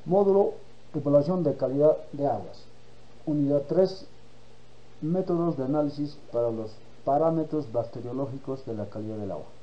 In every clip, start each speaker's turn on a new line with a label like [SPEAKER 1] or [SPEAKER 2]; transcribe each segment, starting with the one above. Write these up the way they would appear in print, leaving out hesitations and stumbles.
[SPEAKER 1] Módulo Evaluación de calidad de aguas. Unidad 3. Métodos de análisis para los parámetros bacteriológicos de la calidad del agua.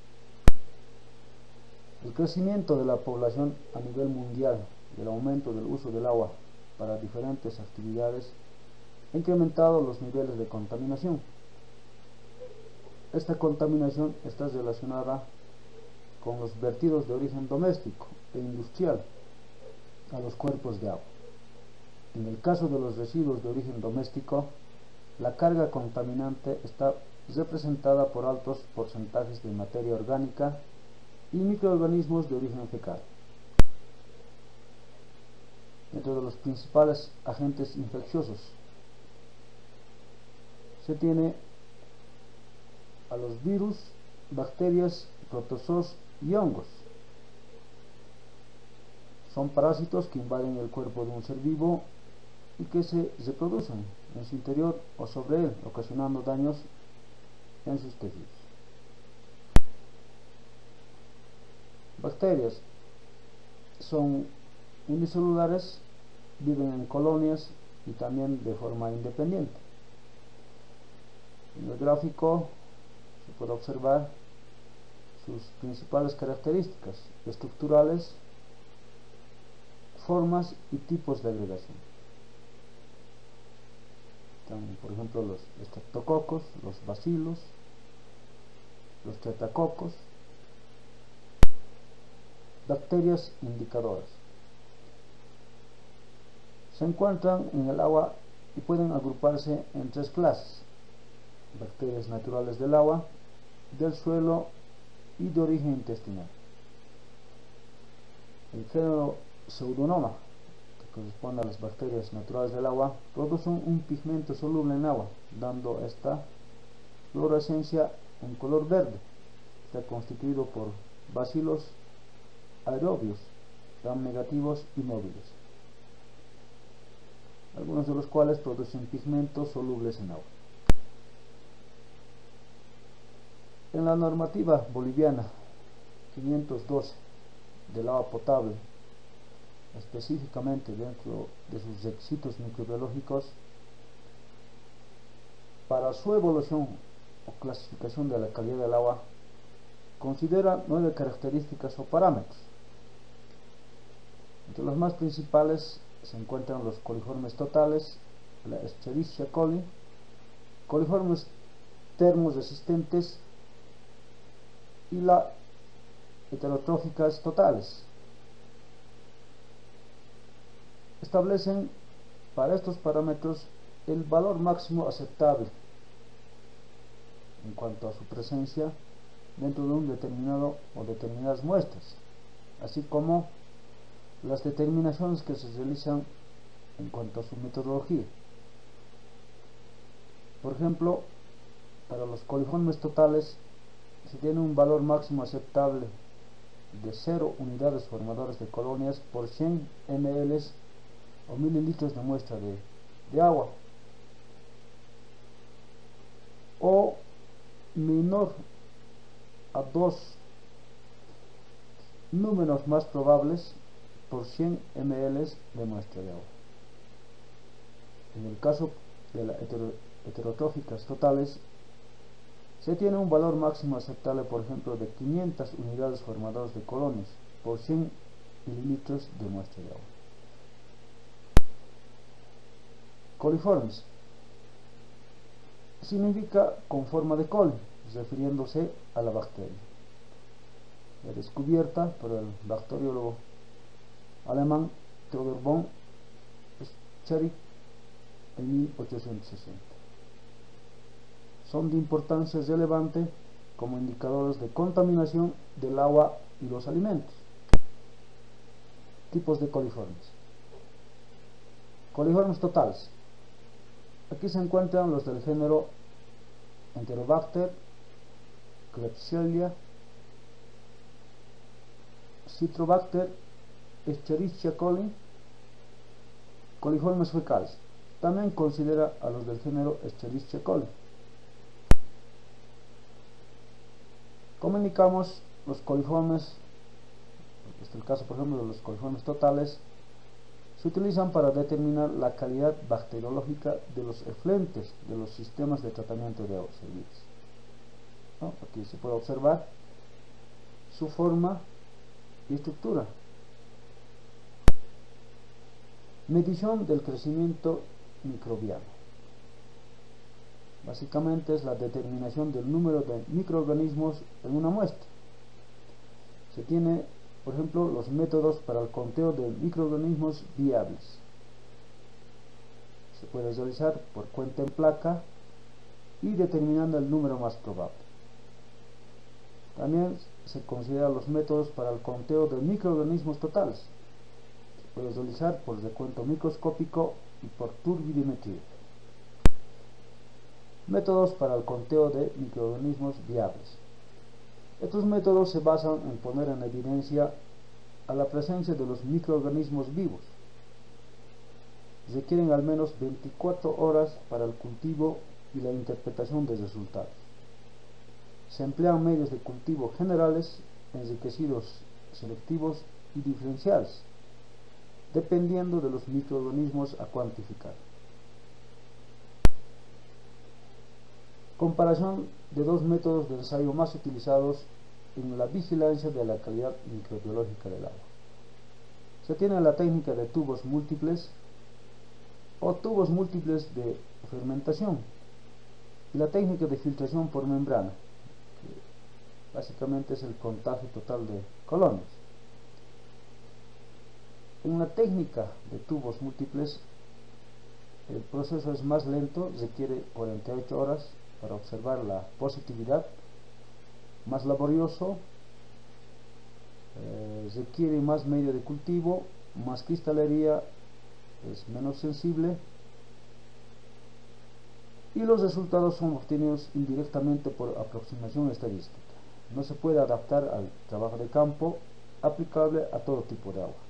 [SPEAKER 1] El crecimiento de la población a nivel mundial y el aumento del uso del agua para diferentes actividades ha incrementado los niveles de contaminación. Esta contaminación está relacionada con los vertidos de origen doméstico e industrial a los cuerpos de agua. En el caso de los residuos de origen doméstico, la carga contaminante está representada por altos porcentajes de materia orgánica y microorganismos de origen fecal. Dentro de los principales agentes infecciosos se tiene a los virus, bacterias, protozoos y hongos. Son parásitos que invaden el cuerpo de un ser vivo y que se reproducen en su interior o sobre él, ocasionando daños en sus tejidos. Bacterias son unicelulares, viven en colonias y también de forma independiente. En el gráfico se puede observar sus principales características estructurales, formas y tipos de agregación. Están, por ejemplo, los estreptococos, los bacilos, los tetracocos. Bacterias indicadoras se encuentran en el agua y pueden agruparse en tres clases: bacterias naturales del agua, del suelo y de origen intestinal. El género Pseudomonas, que corresponde a las bacterias naturales del agua, producen un pigmento soluble en agua, dando a esta fluorescencia un color verde. Está constituido por bacilos aerobios, gram negativos y móviles, algunos de los cuales producen pigmentos solubles en agua. En la normativa boliviana 512 del agua potable, específicamente dentro de sus requisitos microbiológicos, para su evaluación o clasificación de la calidad del agua, considera 9 características o parámetros. Entre los más principales se encuentran los coliformes totales, la Escherichia coli, coliformes termoresistentes y las heterotróficas totales. Establecen para estos parámetros el valor máximo aceptable en cuanto a su presencia dentro de un determinado o determinadas muestras, así como las determinaciones que se realizan en cuanto a su metodología. Por ejemplo, para los coliformes totales se tiene un valor máximo aceptable de 0 unidades formadoras de colonias por 100 ml o mililitros de muestra de agua, o menor a 2 números más probables por 100 ml de muestra de agua. En el caso de las heterotróficas totales se tiene un valor máximo aceptable, por ejemplo, de 500 unidades formadoras de colonias por 100 mililitros de muestra de agua. Coliformes significa con forma de col, refiriéndose a la bacteria. La descubierta por el bacteriólogo alemán Theodor von Scherich en 1860. Son de importancia relevante como indicadores de contaminación del agua y los alimentos. Tipos de coliformes. Coliformes totales. Aquí se encuentran los del género Enterobacter, Klebsiella, Citrobacter, Escherichia coli. Coliformes fecales. También considera a los del género Escherichia coli. Como indicamos, los coliformes, este es el caso por ejemplo de los coliformes totales, Se utilizan para determinar la calidad bacteriológica de los efluentes de los sistemas de tratamiento de aguas servidas, ¿no? Aquí se puede observar su forma y estructura. Medición del crecimiento microbiano. Básicamente es la determinación del número de microorganismos en una muestra. Se tiene, por ejemplo, los métodos para el conteo de microorganismos viables. Se puede realizar por cuenta en placa y determinando el número más probable. También se consideran los métodos para el conteo de microorganismos totales. Se puede realizar por recuento microscópico y por turbidimetría. Métodos para el conteo de microorganismos viables. Estos métodos se basan en poner en evidencia a la presencia de los microorganismos vivos. Requieren al menos 24 horas para el cultivo y la interpretación de resultados. Se emplean medios de cultivo generales, enriquecidos, selectivos y diferenciales, dependiendo de los microorganismos a cuantificar. Comparación de dos métodos de ensayo más utilizados en la vigilancia de la calidad microbiológica del agua. Se tiene la técnica de tubos múltiples o tubos múltiples de fermentación y la técnica de filtración por membrana, que básicamente es el contagio total de colonias. En la técnica de tubos múltiples el proceso es más lento, requiere 48 horas para observar la positividad, más laborioso, requiere más medio de cultivo, más cristalería, es menos sensible y los resultados son obtenidos indirectamente por aproximación estadística. No se puede adaptar al trabajo de campo aplicable a todo tipo de agua.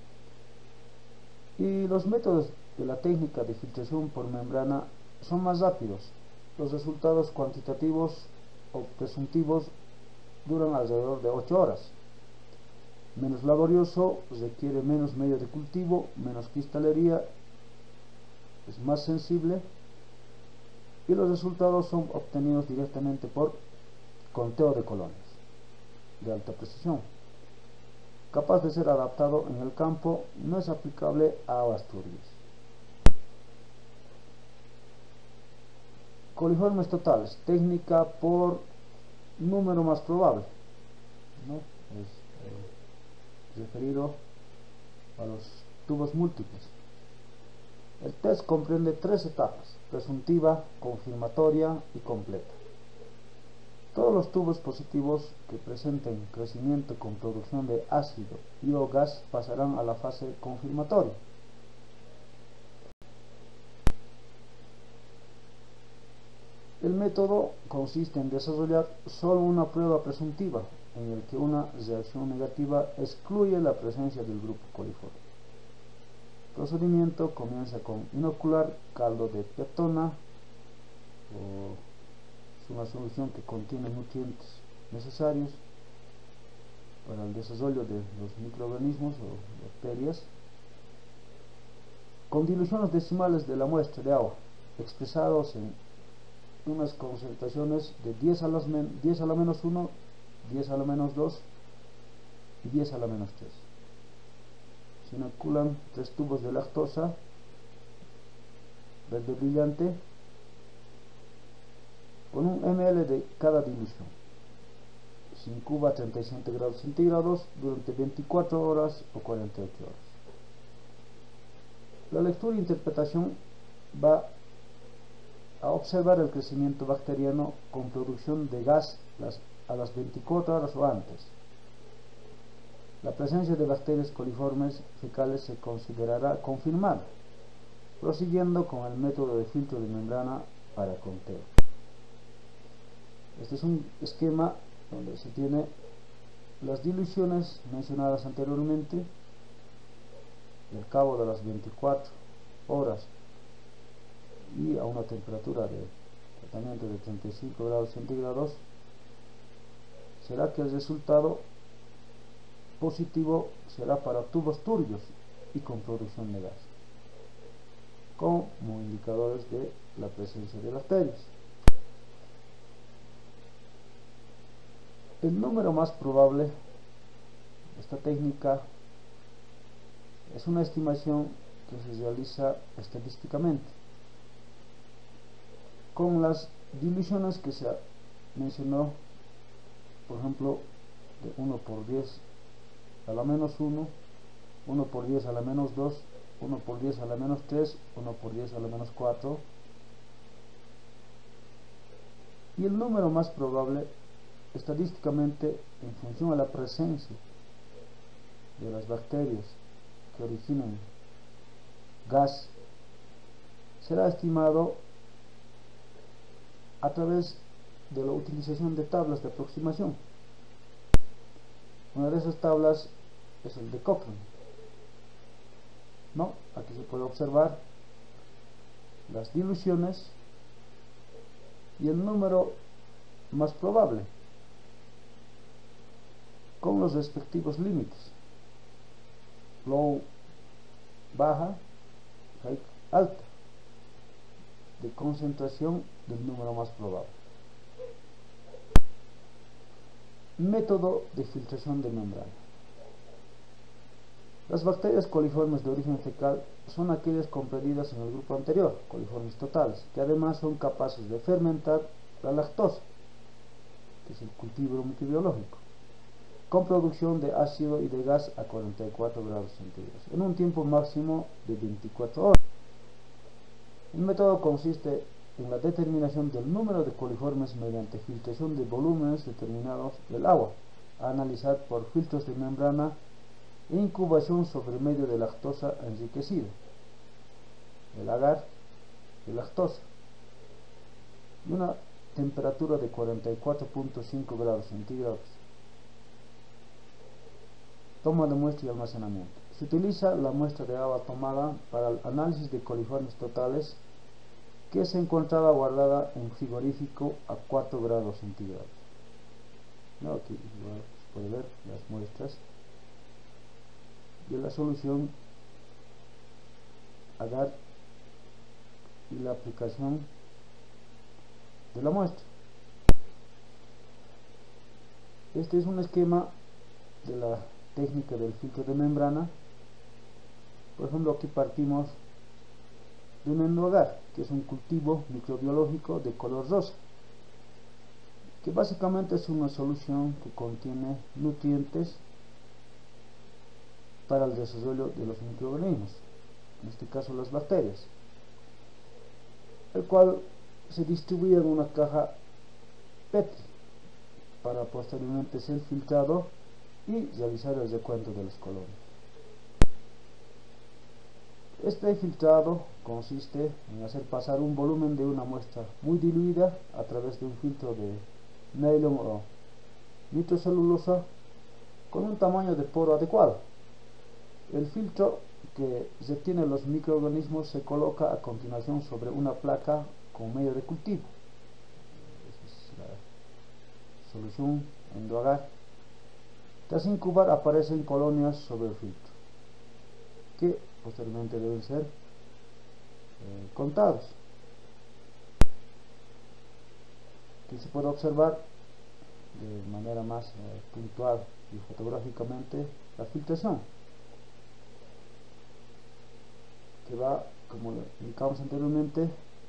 [SPEAKER 1] Y los métodos de la técnica de filtración por membrana son más rápidos. Los resultados cuantitativos o presuntivos duran alrededor de 8 horas. Menos laborioso, requiere menos medio de cultivo, menos cristalería, es más sensible y los resultados son obtenidos directamente por conteo de colonias de alta precisión. Capaz de ser adaptado en el campo, no es aplicable a aguas turbias. Coliformes totales, técnica por número más probable, ¿no? Es referido a los tubos múltiples. El test comprende 3 etapas: presuntiva, confirmatoria y completa. Todos los tubos positivos que presenten crecimiento con producción de ácido y o gas pasarán a la fase confirmatoria. El método consiste en desarrollar solo una prueba presuntiva, en el que una reacción negativa excluye la presencia del grupo coliforme. El procedimiento comienza con inocular caldo de petona, es una solución que contiene nutrientes necesarios para el desarrollo de los microorganismos o bacterias, con diluciones decimales de la muestra de agua, expresados en unas concentraciones de 10 a la menos 1, 10 a la menos 2 y 10 a la menos 3. Se inoculan 3 tubos de lactosa verde brillante con 1 ml de cada dilución. Se incuba a 37 grados centígrados durante 24 horas o 48 horas. La lectura e interpretación va a observar el crecimiento bacteriano con producción de gas a las 24 horas o antes. La presencia de bacterias coliformes fecales se considerará confirmada, prosiguiendo con el método de filtro de membrana para conteo. Este es un esquema donde se tiene las diluciones mencionadas anteriormente y al cabo de las 24 horas y a una temperatura de tratamiento de 35 grados centígrados, será que el resultado positivo será para tubos turbios y con producción de gas, como indicadores de la presencia de bacterias. El número más probable de esta técnica es una estimación que se realiza estadísticamente con las diluciones que se mencionó, por ejemplo, de 1 por 10 a la menos 1, 1 por 10 a la menos 2, 1 por 10 a la menos 3, 1 por 10 a la menos 4. Y el número más probable estadísticamente, en función a la presencia de las bacterias que originan gas, será estimado a través de la utilización de tablas de aproximación. Una de esas tablas es el de Cochrane. Aquí se puede observar las diluciones y el número más probable con los respectivos límites: low, baja, high, alta, de concentración del número más probable. Método de filtración de membrana. Las bacterias coliformes de origen fecal son aquellas comprendidas en el grupo anterior, coliformes totales, que además son capaces de fermentar la lactosa, que es el cultivo microbiológico, con producción de ácido y de gas a 44 grados centígrados, en un tiempo máximo de 24 horas. El método consiste en la determinación del número de coliformes mediante filtración de volúmenes determinados del agua, a analizar por filtros de membrana e incubación sobre medio de lactosa enriquecido, el agar de lactosa, y una temperatura de 44.5 grados centígrados. Toma de muestra y almacenamiento. Se utiliza la muestra de agua tomada para el análisis de coliformes totales, que se encontraba guardada en frigorífico a 4 grados centígrados. Aquí se puede ver las muestras de la solución agar y la aplicación de la muestra. Este es un esquema de la técnica del filtro de membrana. Por ejemplo, aquí partimos de un endoagar, que es un cultivo microbiológico de color rosa, que básicamente es una solución que contiene nutrientes para el desarrollo de los microorganismos, en este caso las bacterias, el cual se distribuye en una caja Petri para posteriormente ser filtrado y realizar el recuento de las colonias. Este filtrado consiste en hacer pasar un volumen de una muestra muy diluida a través de un filtro de nylon o nitrocelulosa con un tamaño de poro adecuado. El filtro que retiene los microorganismos se coloca a continuación sobre una placa con medio de cultivo. Esa es la solución endoagar. Tras incubar aparecen colonias sobre el filtro, que posteriormente deben ser contados. Aquí se puede observar de manera más puntual y fotográficamente la filtración, que va, como indicamos anteriormente,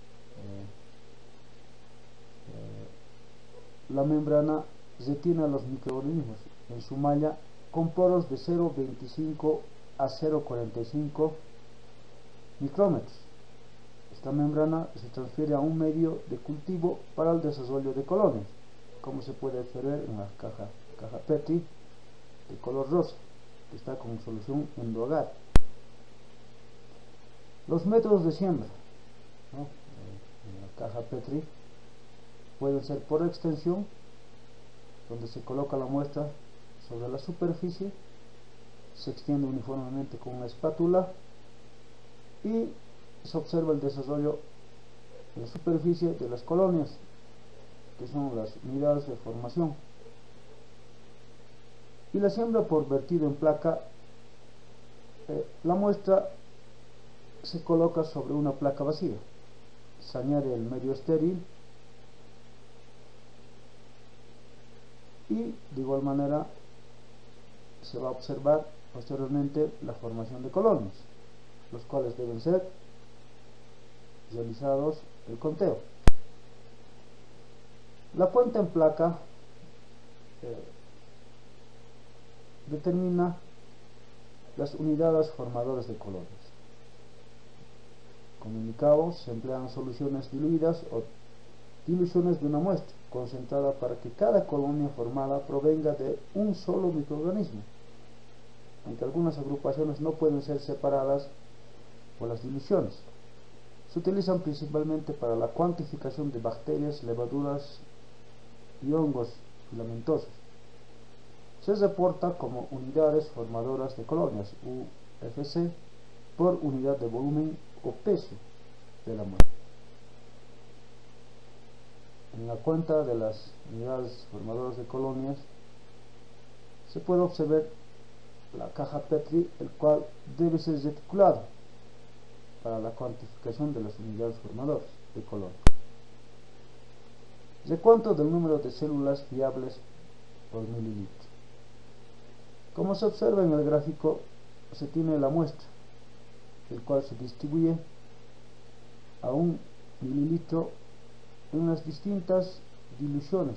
[SPEAKER 1] la membrana retiene a los microorganismos en su malla con poros de 0,25 a 0,45 micrómetros. Esta membrana se transfiere a un medio de cultivo para el desarrollo de colonias, como se puede observar en la caja Petri de color rosa, que está con solución endoagar. Los métodos de siembra, en la caja Petri, pueden ser por extensión, donde se coloca la muestra sobre la superficie, se extiende uniformemente con una espátula y se observa el desarrollo en la superficie de las colonias, que son las unidades de formación. Y la siembra por vertido en placa La muestra se coloca sobre una placa vacía, se añade el medio estéril y de igual manera se va a observar posteriormente la formación de colonias, los cuales deben ser realizados el conteo. La puesta en placa determina las unidades formadoras de colonias. Como indicado, se emplean soluciones diluidas o diluciones de una muestra concentrada para que cada colonia formada provenga de un solo microorganismo, aunque algunas agrupaciones no pueden ser separadas por las diluciones. Se utilizan principalmente para la cuantificación de bacterias, levaduras y hongos filamentosos. Se reporta como unidades formadoras de colonias, UFC, por unidad de volumen o peso de la muestra. En la cuenta de las unidades formadoras de colonias se puede observar la caja Petri, el cual debe ser reticulado para la cuantificación de las unidades formadoras de colonias. Recuento del número de células viables por mililitro. Como se observa en el gráfico, se tiene la muestra, el cual se distribuye a 1 mililitro en las distintas diluciones.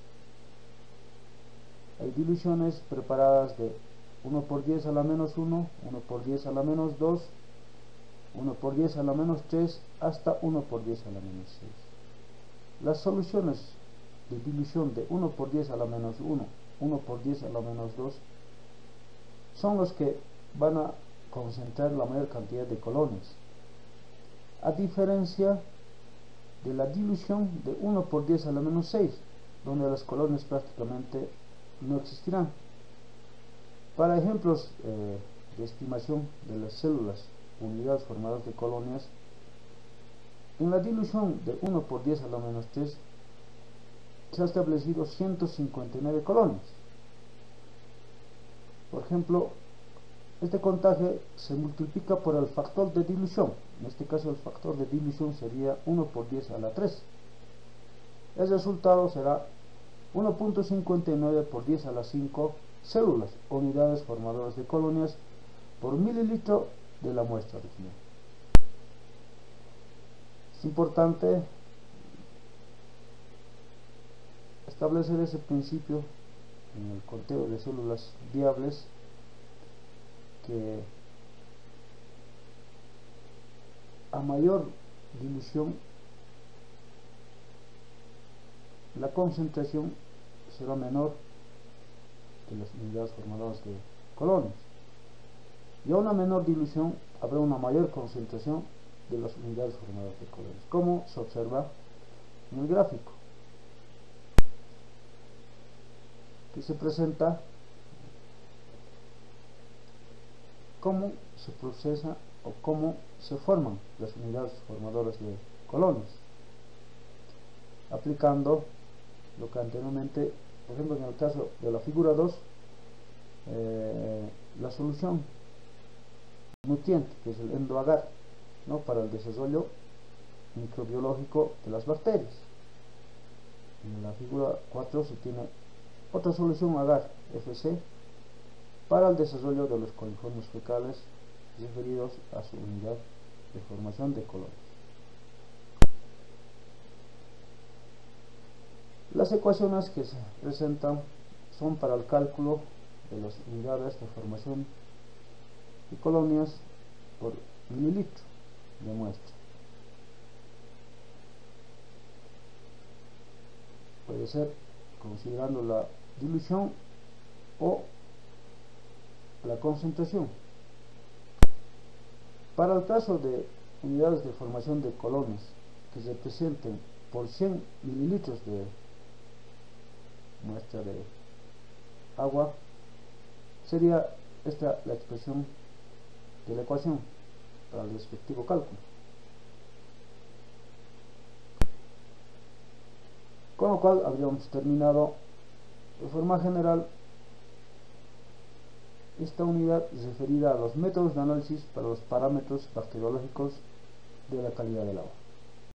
[SPEAKER 1] Hay diluciones preparadas de 1 por 10 a la menos 1, 1 por 10 a la menos 2, 1 por 10 a la menos 3, hasta 1 por 10 a la menos 6. Las soluciones de dilución de 1 por 10 a la menos 1, 1 por 10 a la menos 2, son los que van a concentrar la mayor cantidad de colonias, a diferencia de la dilución de 1 por 10 a la menos 6, donde las colonias prácticamente no existirán. Para ejemplos de estimación de las células, unidades formadoras de colonias, en la dilución de 1 por 10 a la menos 3 se ha establecido 159 colonias. Por ejemplo, este contagio se multiplica por el factor de dilución. En este caso el factor de dilución sería 1 por 10 a la 3. El resultado será 1.59 por 10 a la 5 células, unidades formadoras de colonias por mililitro de la muestra original. Es importante establecer ese principio en el conteo de células viables, que a mayor dilución la concentración será menor de las unidades formadoras de colonias, y a una menor dilución habrá una mayor concentración de las unidades formadoras de colonias, como se observa en el gráfico, que se presenta cómo se procesa o cómo se forman las unidades formadoras de colonias, aplicando lo que anteriormente, por ejemplo en el caso de la figura 2, la solución nutriente, que es el endoagar, ¿no?, para el desarrollo microbiológico de las bacterias. En la figura 4 se tiene otra solución agar, FC, para el desarrollo de los coliformes fecales referidos a su unidad de formación de colonias. Las ecuaciones que se presentan son para el cálculo de las unidades de formación de colonias por mililitro de muestra. Puede ser considerando la dilución o la concentración. Para el caso de unidades de formación de colonias que se representen por 100 mililitros de muestra de agua, sería esta la expresión de la ecuación para el respectivo cálculo. Con lo cual habríamos terminado. De forma general, Esta unidad es referida a los métodos de análisis para los parámetros bacteriológicos de la calidad del agua.